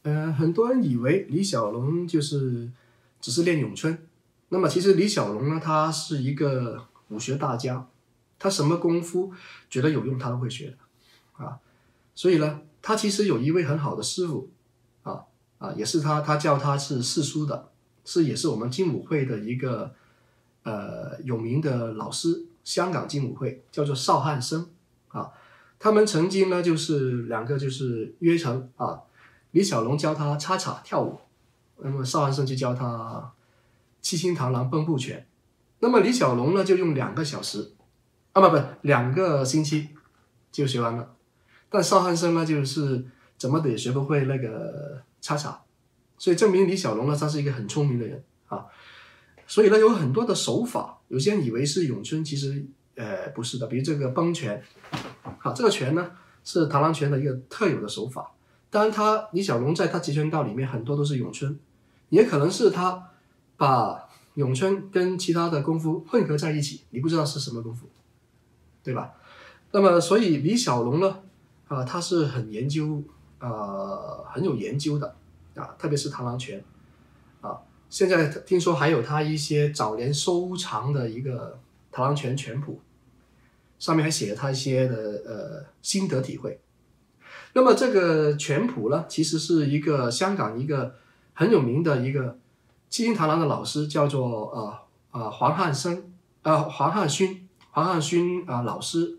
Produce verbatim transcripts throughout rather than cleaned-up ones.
呃，很多人以为李小龙就是只是练咏春，那么其实李小龙呢，他是一个武学大家，他什么功夫觉得有用他都会学的啊，所以呢，他其实有一位很好的师傅啊啊，也是他他叫他是四叔的，是也是我们精武会的一个呃有名的老师，香港精武会叫做邵汉生啊，他们曾经呢就是两个就是约成啊。李小龙教他叉叉跳舞，那么邵汉生就教他七星螳螂奔步拳。那么李小龙呢，就用两个小时，啊不不，两个星期就学完了。但邵汉生呢，就是怎么的也学不会那个叉叉，所以证明李小龙呢，他是一个很聪明的人啊。所以呢，有很多的手法，有些人以为是咏春，其实呃不是的。比如这个崩拳，好，这个拳呢是螳螂拳的一个特有的手法。当然他李小龙在他截拳道里面很多都是咏春，也可能是他把咏春跟其他的功夫混合在一起，你不知道是什么功夫，对吧？那么所以李小龙呢，啊、呃，他是很研究，呃，很有研究的啊，特别是螳螂拳啊。现在听说还有他一些早年收藏的一个螳螂拳拳谱，上面还写了他一些的呃心得体会。那么这个拳谱呢，其实是一个香港一个很有名的一个七星螳螂的老师，叫做呃呃黄汉生呃黄汉勋黄汉勋啊、呃、老师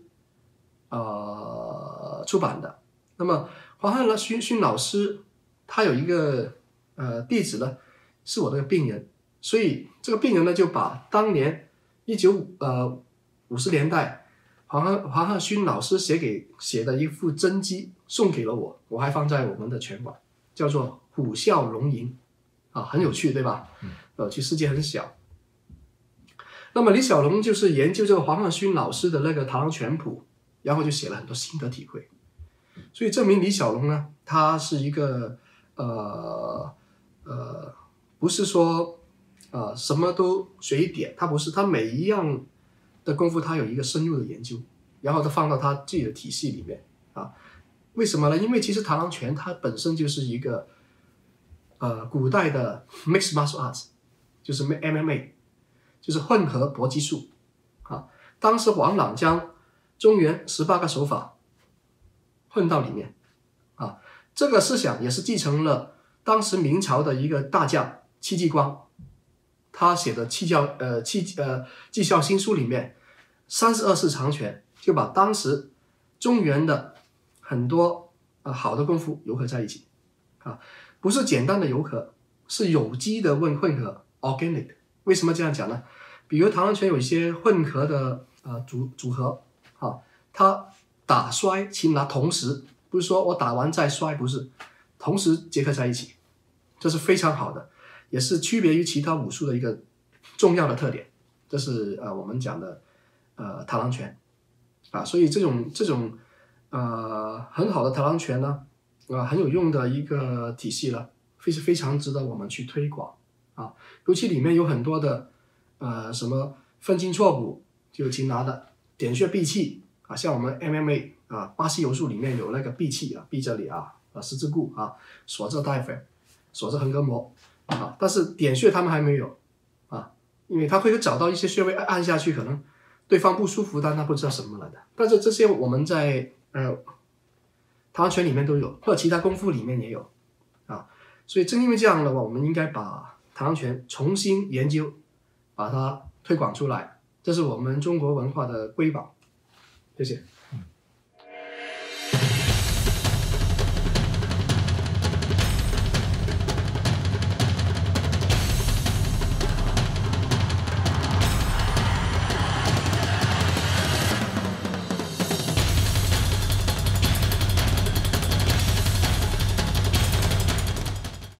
呃出版的。那么黄汉勋勋老师他有一个呃弟子呢，是我的病人，所以这个病人呢就把当年一九呃五十年代黄汉黄汉勋老师写给写的一副真迹送给了我，我还放在我们的拳馆，叫做虎啸龙吟啊，很有趣，对吧？呃，其实世界很小。那么李小龙就是研究这个黄汉勋老师的那个螳螂拳谱，然后就写了很多心得体会，所以证明李小龙呢，他是一个呃呃，不是说呃什么都学一点，他不是，他每一样的功夫他有一个深入的研究，然后他放到他自己的体系里面啊。为什么呢？因为其实螳螂拳它本身就是一个呃古代的 mixed martial arts， 就是 M M A， 就是混合搏击术啊。当时王朗将中原十八个手法混到里面啊，这个思想也是继承了当时明朝的一个大将戚继光，他写的戚教呃戚呃纪效新书里面三十二式长拳就把当时中原的很多呃好的功夫糅合在一起啊，不是简单的糅合，是有机的混混合 organic。为什么这样讲呢？比如螳螂拳有一些混合的呃组组合啊，它打摔擒拿同时，不是说我打完再摔，不是，同时结合在一起，这是非常好的，也是区别于其他武术的一个重要的特点。这是呃我们讲的呃螳螂拳啊，所以这种这种呃很好的螳螂拳呢，呃很有用的一个体系了，非是非常值得我们去推广啊，尤其里面有很多的呃什么分筋错骨，就擒拿的点穴闭气啊，像我们 M M A 啊巴西柔术里面有那个闭气啊，闭这里啊啊十字固啊，锁着大腓，锁着横膈膜啊，但是点穴他们还没有啊，因为他会找到一些穴位按下去，可能对方不舒服，但他不知道什么来的。但是这些我们在呃螳螂拳里面都有，或者其他功夫里面也有啊，所以正因为这样的话，我们应该把螳螂拳重新研究，把它推广出来，这是我们中国文化的瑰宝。谢谢。